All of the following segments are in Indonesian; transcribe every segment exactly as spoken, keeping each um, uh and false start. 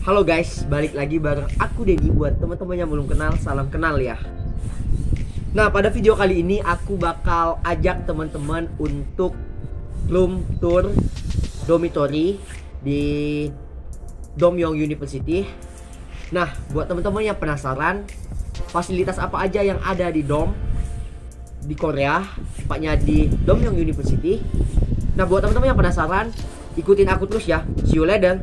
Halo guys, balik lagi bareng aku Dedi. Buat teman-teman yang belum kenal, salam kenal ya. Nah, pada video kali ini aku bakal ajak teman-teman untuk room tour dormitory di Domyong University. Nah, buat teman-teman yang penasaran fasilitas apa aja yang ada di dom di Korea, tepatnya di Domyong University. Nah, buat teman-teman yang penasaran, ikutin aku terus ya. See you later.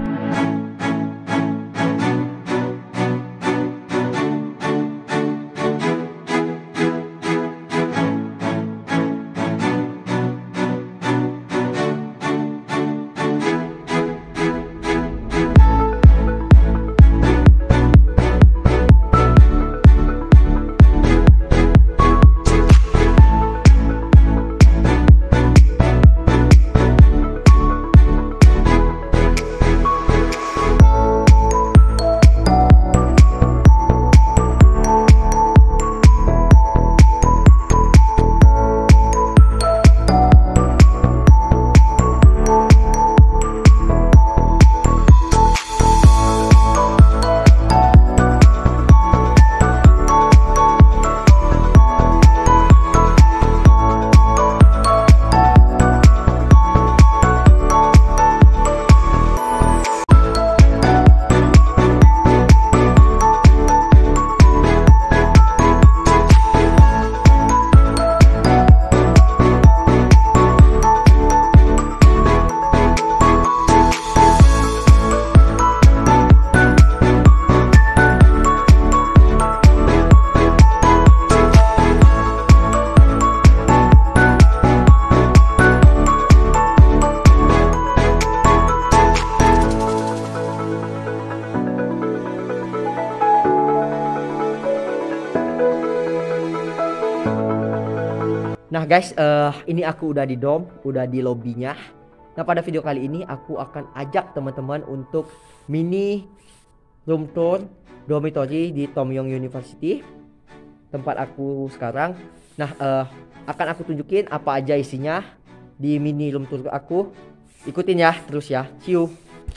Nah guys, uh, ini aku udah di dom, udah di lobbynya. Nah, pada video kali ini aku akan ajak teman-teman untuk mini room tour dormitory di Domyong University, tempat aku sekarang. Nah, uh, akan aku tunjukin apa aja isinya di mini room tour aku. Ikutin ya terus ya. See you.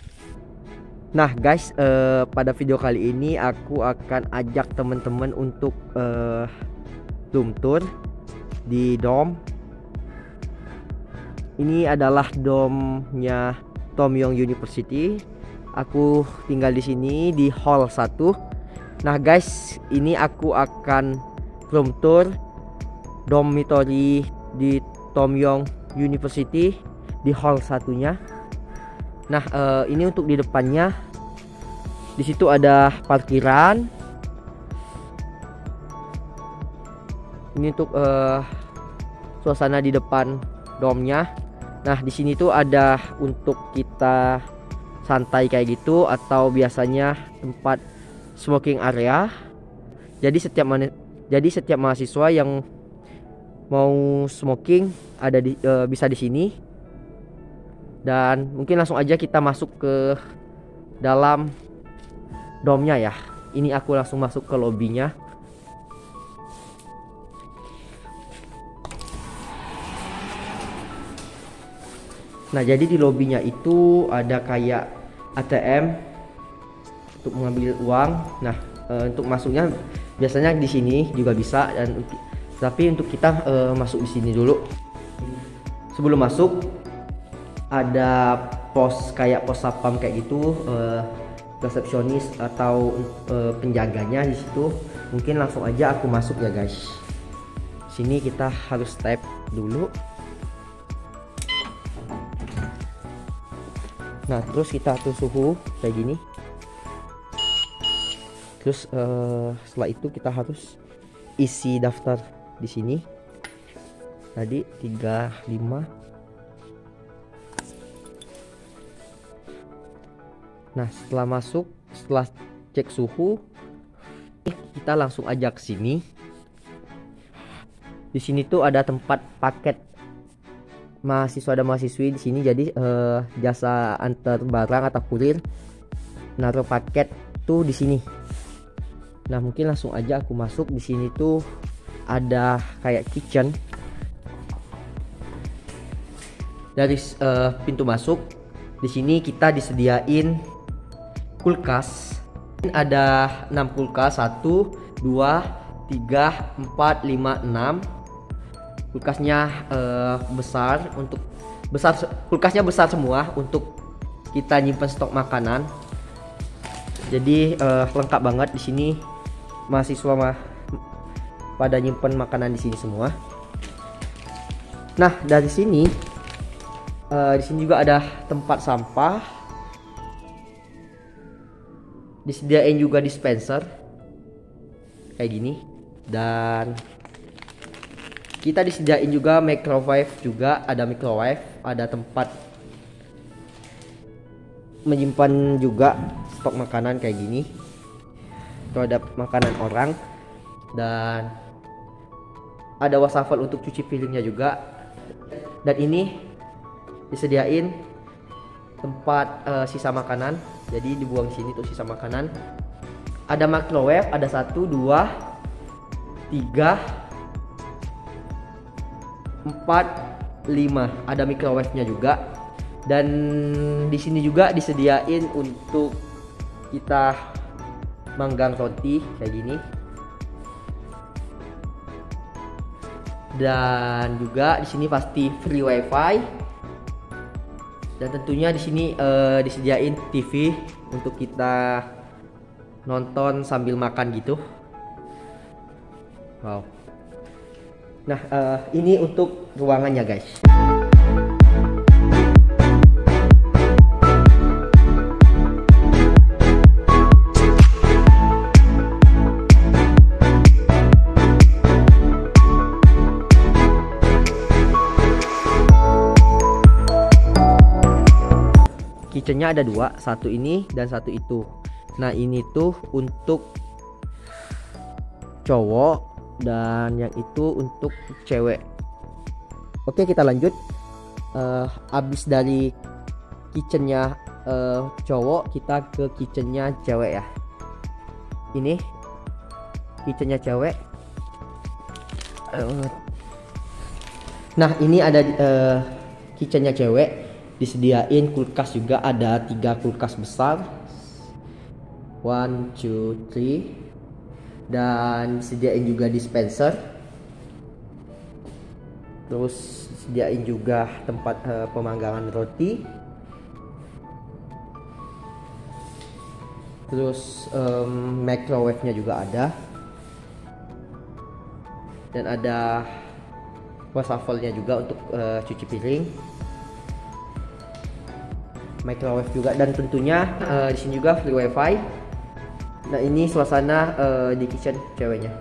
Nah guys, uh, pada video kali ini aku akan ajak teman-teman untuk uh, room tour di dom. Ini adalah domnya Domyong University. Aku tinggal di sini di hall satu. Nah guys, ini aku akan room tour dormitory di Domyong University di hall satunya. Nah, uh, ini untuk di depannya. Di situ ada parkiran. Ini untuk uh, suasana di depan domnya. Nah, di sini tuh ada untuk kita santai kayak gitu, atau biasanya tempat smoking area. Jadi setiap mana, jadi setiap mahasiswa yang mau smoking ada di uh, bisa di sini. Dan mungkin langsung aja kita masuk ke dalam domnya ya. Ini aku langsung masuk ke lobbynya. Nah, jadi di lobbynya itu ada kayak A T M untuk mengambil uang. Nah, e, untuk masuknya biasanya di sini juga bisa, dan tapi untuk kita e, masuk di sini dulu. Sebelum masuk ada pos kayak pos sapam kayak gitu, e, resepsionis atau e, penjaganya di situ. Mungkin langsung aja aku masuk ya guys. Sini kita harus tap dulu. Nah, terus kita atur suhu kayak gini. Terus uh, setelah itu kita harus isi daftar di sini. Tadi tiga puluh lima. Nah, setelah masuk, setelah cek suhu, kita langsung aja ke sini. Di sini tuh ada tempat paket mahasiswa dan mahasiswi di sini. Jadi eh, jasa antar barang atau kurir naruh paket tuh di sini. Nah, mungkin langsung aja aku masuk. Di sini tuh ada kayak kitchen. Dari uh, pintu masuk, di sini kita disediain kulkas. Ada enam kulkas, satu, dua, tiga, empat, lima, enam. Kulkasnya uh, besar untuk besar kulkasnya besar semua untuk kita nyimpen stok makanan. Jadi uh, lengkap banget di sini. Mahasiswa mah pada nyimpen makanan di sini semua. Nah, dari sini uh, di sini juga ada tempat sampah. Disediain juga dispenser kayak gini, dan kita disediain juga microwave, juga ada microwave, ada tempat menyimpan juga stok makanan kayak gini. Itu ada makanan orang, dan ada wastafel untuk cuci piringnya juga. Dan ini disediain tempat uh, sisa makanan, jadi dibuang di sini tuh sisa makanan. Ada microwave, ada satu, dua, tiga, empat, lima. Ada microwave-nya juga. Dan di sini juga disediain untuk kita manggang roti kayak gini. Dan juga di sini pasti free wifi. Dan tentunya di sini uh, disediain T V untuk kita nonton sambil makan gitu. Wow. Nah, uh, ini untuk ruangannya, guys. Kitchennya ada dua, satu ini dan satu itu. Nah, ini tuh untuk cowok dan yang itu untuk cewek. Oke, kita lanjut. Uh, abis dari kitchennya uh, cowok, kita ke kitchennya cewek ya. Ini kitchennya cewek. Uh, nah, ini ada uh, kitchennya cewek. Disediain kulkas juga, ada tiga kulkas besar, one, two, three, dan disediain juga dispenser. Terus disediain juga tempat uh, pemanggangan roti. Terus um, microwave-nya juga ada, dan ada wastafel-nya juga untuk uh, cuci piring. Microwave juga, dan tentunya uh, di sini juga free wifi. Nah, ini suasana uh, di kitchen ceweknya.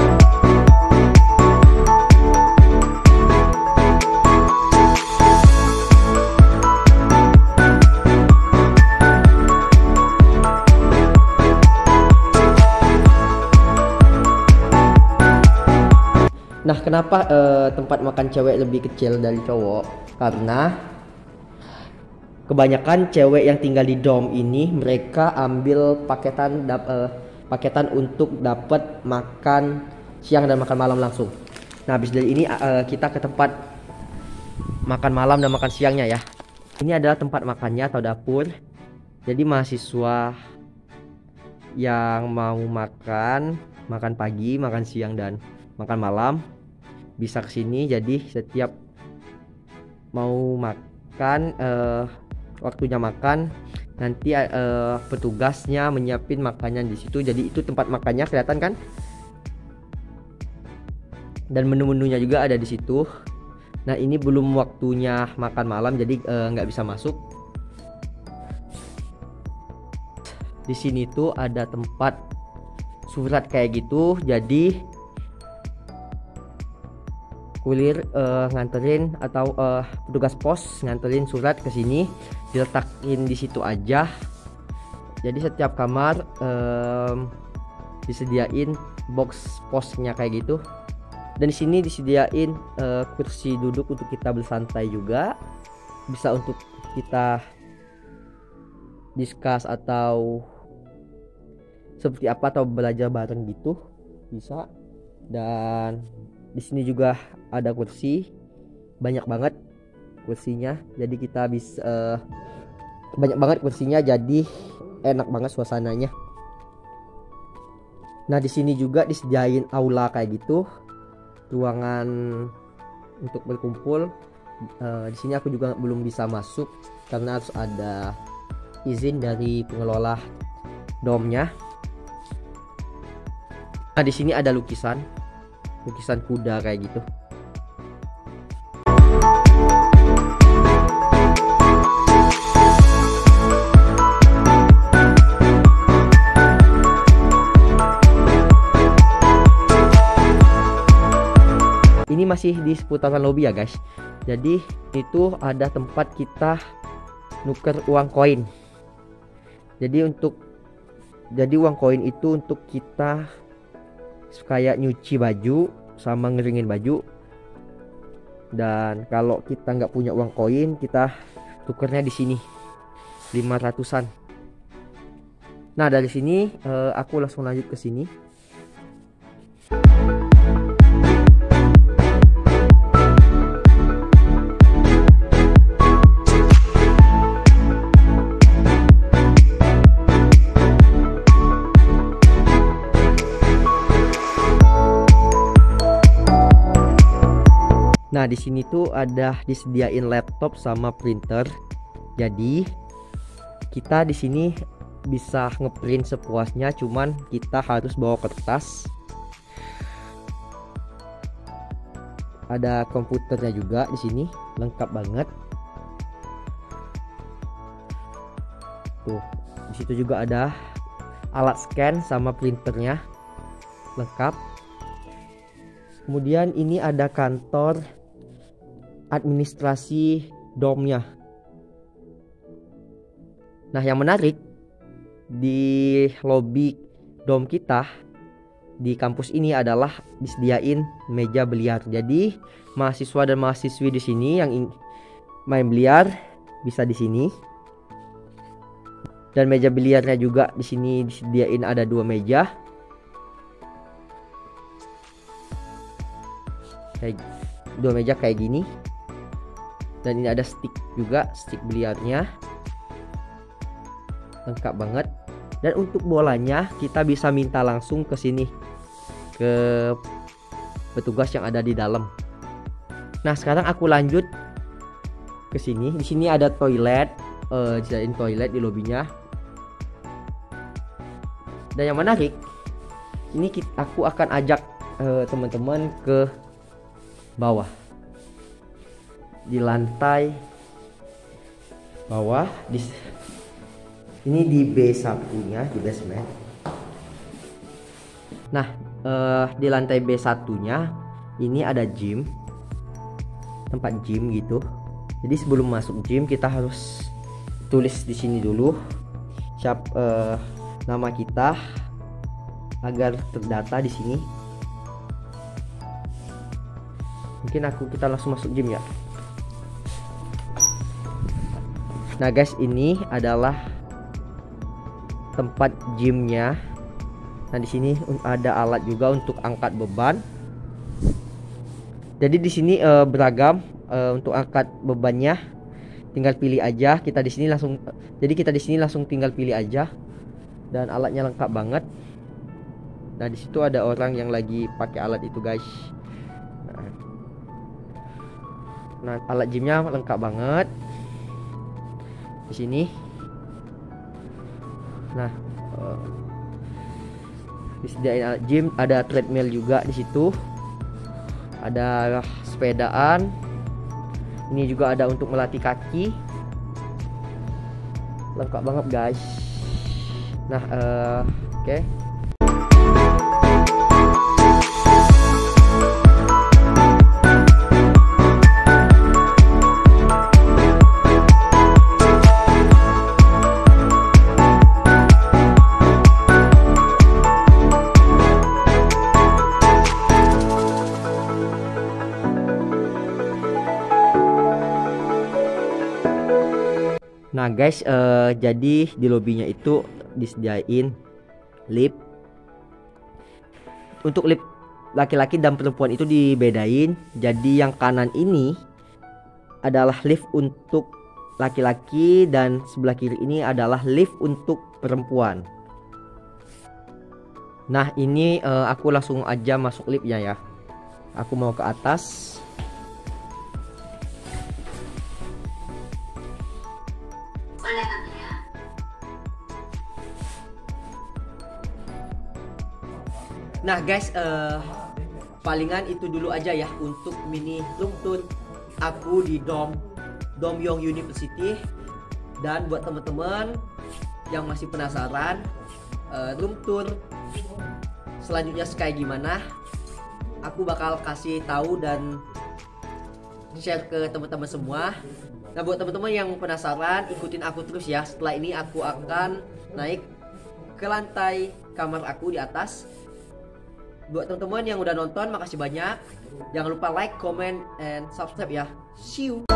Nah, kenapa uh, tempat makan cewek lebih kecil dari cowok? Karena kebanyakan cewek yang tinggal di dorm ini mereka ambil paketan dap, uh, paketan untuk dapat makan siang dan makan malam langsung. Nah, habis dari ini uh, kita ke tempat makan malam dan makan siangnya ya. Ini adalah tempat makannya atau dapur. Jadi mahasiswa yang mau makan, makan pagi, makan siang dan makan malam bisa kesini. Jadi setiap mau makan uh, waktunya makan, nanti uh, petugasnya menyiapin makanan di situ. Jadi itu tempat makannya, kelihatan kan? Dan menu-menunya juga ada di situ. Nah, ini belum waktunya makan malam, jadi nggak uh, bisa masuk. Di sini tuh ada tempat surat kayak gitu. Jadi kulir uh, nganterin atau uh, petugas pos nganterin surat ke sini, diletakin di situ aja. Jadi setiap kamar um, disediain box posnya kayak gitu. Dan di sini disediain uh, kursi duduk untuk kita bersantai juga. Bisa untuk kita discuss atau seperti apa, atau belajar bareng gitu bisa. Dan di sini juga ada kursi, banyak banget kursinya. Jadi kita bisa uh, banyak banget kursinya, jadi enak banget suasananya. Nah di sini juga disediain aula kayak gitu, ruangan untuk berkumpul. Uh, di sini aku juga belum bisa masuk karena harus ada izin dari pengelola domnya. Nah di sini ada lukisan, lukisan kuda kayak gitu. Ini masih di seputaran lobby ya guys. Jadi itu ada tempat kita nuker uang koin. Jadi untuk jadi uang koin itu untuk kita kayak nyuci baju sama ngeringin baju. Dan kalau kita nggak punya uang koin, kita tukernya di sini lima ratusan. Nah dari sini eh, aku langsung lanjut ke sini. Nah di sini tuh ada disediain laptop sama printer. Jadi kita di sini bisa ngeprint sepuasnya, cuman kita harus bawa kertas. Ada komputernya juga di sini, lengkap banget. Tuh, di situ juga ada alat scan sama printernya, lengkap. Kemudian ini ada kantor administrasi domnya. Nah yang menarik di lobi dom kita di kampus ini adalah disediain meja biliar. Jadi mahasiswa dan mahasiswi di sini yang ingin main biliar bisa di sini. Dan meja biliarnya juga di sini disediain ada dua meja. Kayak dua meja kayak gini. Dan ini ada stick juga, stick biliarnya lengkap banget. Dan untuk bolanya kita bisa minta langsung ke sini, ke petugas yang ada di dalam. Nah sekarang aku lanjut ke sini. Di sini ada toilet, uh, disediain toilet di lobinya. Dan yang menarik, ini kita, aku akan ajak uh, teman-teman ke bawah. Di lantai bawah di ini di B satu nya, di basement. Nah eh, di lantai B satu nya ini ada gym, tempat gym gitu. Jadi sebelum masuk gym kita harus tulis di sini dulu siap eh, nama kita agar terdata di sini. Mungkin aku kita langsung masuk gym ya. Nah guys, ini adalah tempat gymnya. Nah di sini ada alat juga untuk angkat beban. Jadi di sini e, beragam e, untuk angkat bebannya. Tinggal pilih aja. Kita di sini langsung. Jadi kita di sini langsung tinggal pilih aja. Dan alatnya lengkap banget. Nah di situ ada orang yang lagi pakai alat itu guys. Nah, nah alat gymnya lengkap banget. Di sini. Nah, uh, disediain alat gym, ada treadmill juga di situ. Ada sepedaan. Ini juga ada untuk melatih kaki. Lengkap banget, guys. Nah, uh, oke. Okay. Nah guys, uh, jadi di lobinya itu disediain lift. Untuk lift laki-laki dan perempuan itu dibedain. Jadi yang kanan ini adalah lift untuk laki-laki dan sebelah kiri ini adalah lift untuk perempuan. Nah ini uh, aku langsung aja masuk liftnya ya. Aku mau ke atas. Nah guys, uh, palingan itu dulu aja ya untuk mini room tour aku di Dom Domyong University. Dan buat teman-teman yang masih penasaran uh, room tour selanjutnya kayak gimana, aku bakal kasih tahu dan share ke teman-teman semua. Nah buat teman-teman yang penasaran, ikutin aku terus ya. Setelah ini aku akan naik ke lantai kamar aku di atas. Buat teman-teman yang udah nonton, makasih banyak. Jangan lupa like, comment, and subscribe ya. See you.